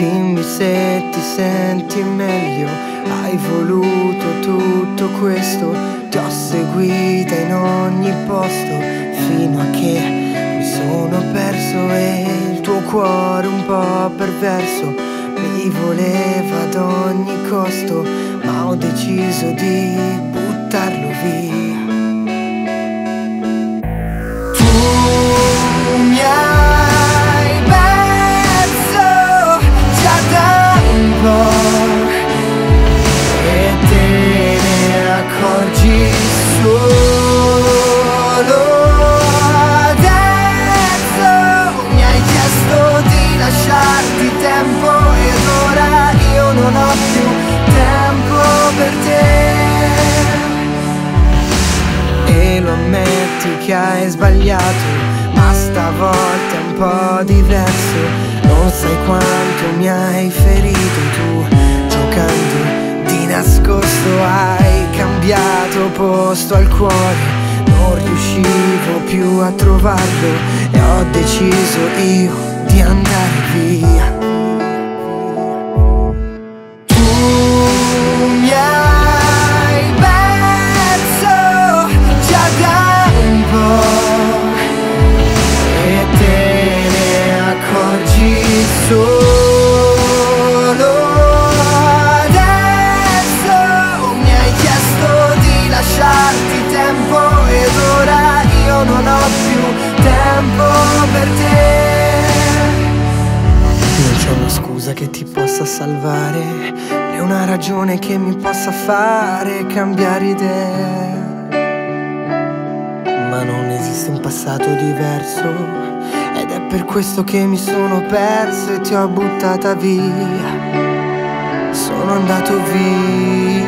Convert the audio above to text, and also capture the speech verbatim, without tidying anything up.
Dimmi se ti senti meglio. Hai voluto tutto questo, ti ho seguita in ogni posto, fino a che mi sono perso e il tuo cuore un po' perverso mi voleva ad ogni costo, ma ho deciso di buttarlo via. Tu mi hai perso già da un po' e te ne accorgi solo adesso. Mi hai chiesto di lasciarti tempo ed ora io non ho più tempo per te. E lo ammetti che hai sbagliato, ma stavolta è un po' diverso. Non sai quanto mi hai ferito tu, giocando di nascosto hai cambiato posto al cuore. Non riuscivo più a trovarlo e ho deciso io di andare via. Tu mi hai perso già da un po' e te ne accorgi solo adesso. Mi hai chiesto di lasciarti tempo ed ora io non ho più tempo per te. Non c'è una scusa che ti possa salvare, né una ragione che mi possa fare cambiare idea. Ma non esiste un passato diverso ed è per questo che mi sono perso e ti ho buttata via. Sono andato via.